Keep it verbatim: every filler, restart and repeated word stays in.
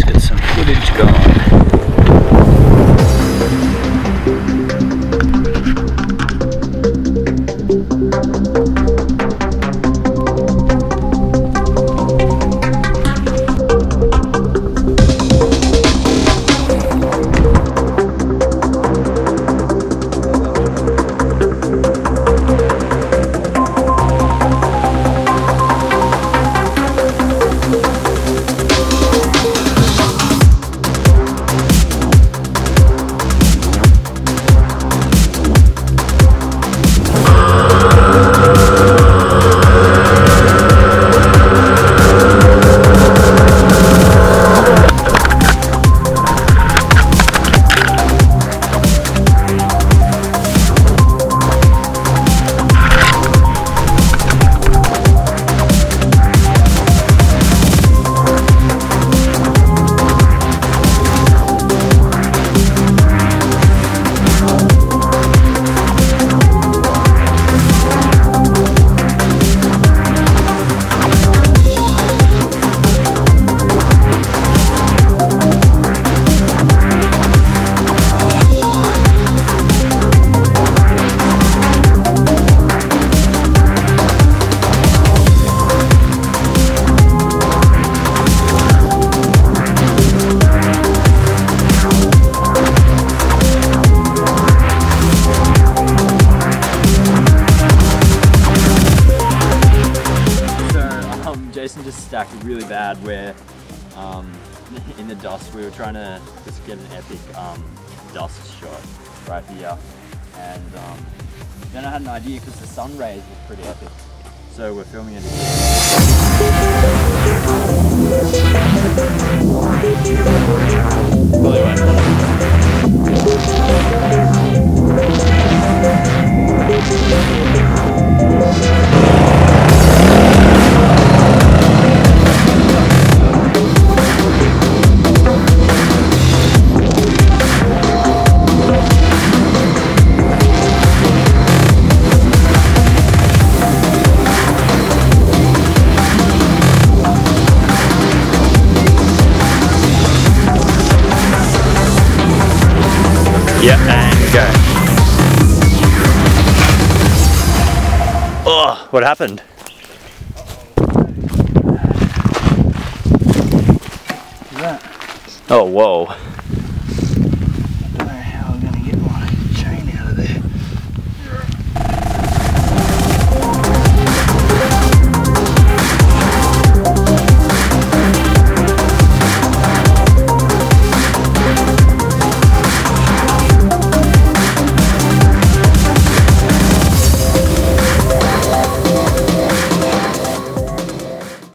get some footage going. Just stacked really bad where um, in the dust we were trying to just get an epic um, dust shot right here, and um, then I had an idea because the sun rays were pretty epic, so we're filming it Yep, and go. Oh, what happened? What's that? Oh, whoa.